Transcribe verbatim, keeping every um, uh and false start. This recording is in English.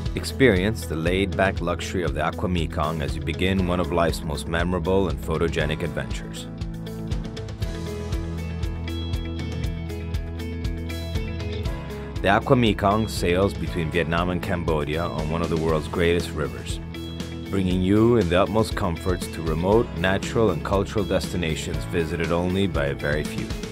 Experience the laid-back luxury of the Aqua Mekong as you begin one of life's most memorable and photogenic adventures. The Aqua Mekong sails between Vietnam and Cambodia on one of the world's greatest rivers, bringing you in the utmost comforts to remote, natural, and cultural destinations visited only by a very few.